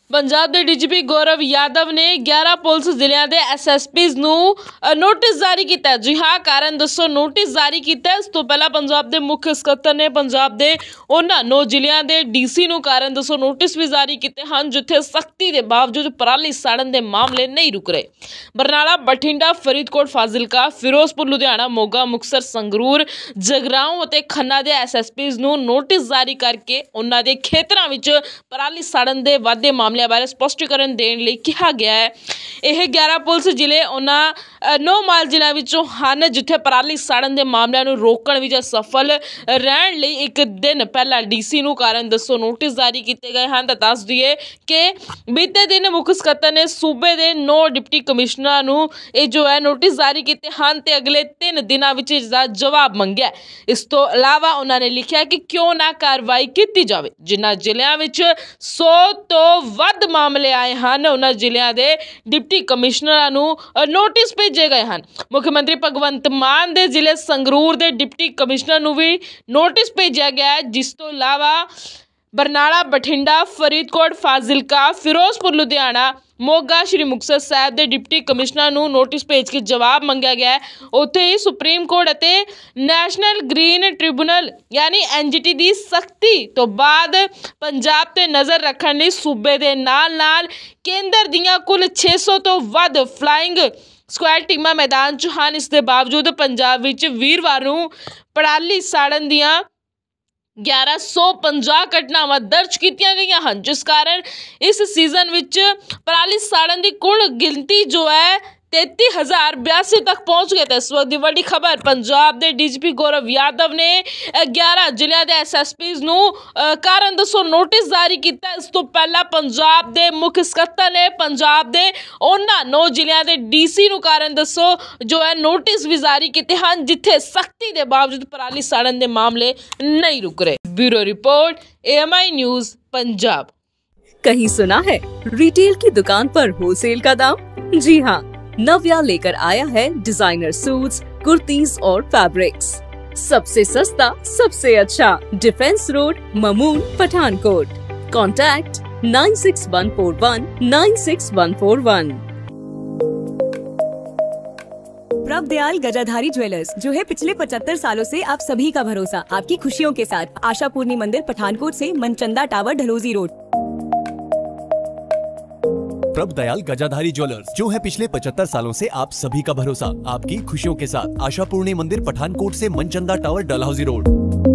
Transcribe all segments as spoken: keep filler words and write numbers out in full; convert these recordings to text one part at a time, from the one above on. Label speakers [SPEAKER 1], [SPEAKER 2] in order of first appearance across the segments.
[SPEAKER 1] पंजाब के डीजीपी गौरव यादव ने ग्यारह पुलिस जिलों के एस एस पीज़ ਨੂੰ नोटिस जारी किया। जी हाँ, कारण दसो नोटिस जारी किया। इस तो पहला पंजाब के मुख्य ਸਕੱਤਰ ने पंजाब के उन्होंने नौ जिलों के डी सी ਨੂੰ कारण दसो नोटिस भी जारी किए हैं, जिथे सख्ती के बावजूद पराली साड़न के मामले नहीं रुक रहे। बरनाला, बठिंडा, फरीदकोट, फाजिलका, फिरोजपुर, लुधियाना, मोगा, मुक्तसर, संगरूर, जगराओं और खन्ना के एस एस पीज़ ਨੂੰ नोटिस जारी करके उन्होंने खेतरों में पराली साड़न के वाधे मामले बारे स्पष्टीकरण देने लिए कहा गया है। यह ग्यारह पुलिस जिले उन्होंने नौ माल जिलों विचों हैं जिथे पराली साड़न के मामलों को रोकण विच सफल रहने लिए एक दिन पहला डी सी ਨੂੰ कारण दसो नोटिस जारी किए गए हैं। तो दस दिए कि बीते दिन मुख्य ਸਕੱਤਰ ने सूबे के नौ डिप्टी कमिश्नर ਨੂੰ ਇਹ जो है नोटिस जारी किए हैं तो अगले तीन दिनों विच इसका जवाब मंगਿਆ। इस तो इलावा उन्होंने लिखा कि क्यों ना कार्रवाई की जाए। जिन्होंने जिलों में सौ तो वध मामले आए हैं उन्होंने जिलों के डिप्टी कमिश्नर ਨੂੰ नोटिस भेजे गए हैं। मुख्यमंत्री भगवंत मान के जिले संगरूर के डिप्टी कमिश्नर ਨੂੰ भी नोटिस भेजा गया है। जिस तो इलावा बरनाला, बठिंडा, फरीदकोट, फाजिलका, फिरोजपुर, लुधियाना, मोगा, श्री मुक्तसर साहब के डिप्टी कमिश्नर ਨੂੰ नोटिस भेज के जवाब मंगਿਆ गया है। उत्थे ही सुप्रीम कोर्ट और नैशनल ग्रीन ट्रिब्यूनल यानी एन जी टी की सख्ती तो बाद पंजाब ते नज़र रखने लिए सूबे के नाल नाल केंद्र दियां कुल छे सौ तो वध फ्लाइंग स्क्वाड टीमां मैदान च हैं। इस दे बावजूद पंजाब विच वीरवार नूं पराली साड़न दियां ग्यारह सौ पंजाह घटनावां दर्ज की गई हैं, जिस कारण इस सीजन विच पराली साड़न की कुल गिनती जो है तैती हज़ार बयासी तक पहुँच गए थे। इस वक्त की बड़ी खबर, पंजाब के D G P Gaurav Yadav ने ग्यारह जिलों के एस एस पीज़ ਨੂੰ कारण दसो नोटिस जारी किया। इस तो पहला पंजाब के मुख्य ਸਕੱਤਰ ने पंजाब के उन्होंने नौ जिलों के डी सी ਨੂੰ कारण दसो जो है नोटिस भी जारी किए हैं, जिथे सख्ती के बावजूद पराली साड़न के मामले नहीं रुक रहे। Bureau report, A M I news, Punjab.
[SPEAKER 2] कहीं सुना है रिटेल की दुकान पर होलसेल का दाम? जी हाँ, नव्या लेकर आया है डिजाइनर सूट्स, कुर्तीज और फैब्रिक्स। सबसे सस्ता, सबसे अच्छा, defence road, Mamun, Pathankot. Contact nine six one four one nine six one four one.
[SPEAKER 3] Prabhdayal Gajadhari jewellers, जो है पिछले पचहत्तर सालों से आप सभी का भरोसा, आपकी खुशियों के साथ। आशापूर्णी मंदिर, पठानकोट से Manchanda tower, Dalhousie road.
[SPEAKER 4] Prabhdayal Gajadhari jewellers, जो है पिछले पचहत्तर सालों से आप सभी का भरोसा, आपकी खुशियों के साथ। आशापूर्णी मंदिर, पठानकोट से Manchanda tower, Dalhousie road.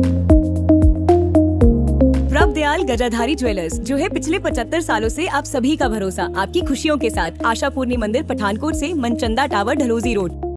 [SPEAKER 3] Prabhdayal Gajadhari jewellers, जो है पिछले पचहत्तर सालों से आप सभी का भरोसा, आपकी खुशियों के साथ। आशापूर्णी मंदिर, पठानकोट से मनचंदा टावर, ढलोजी रोड।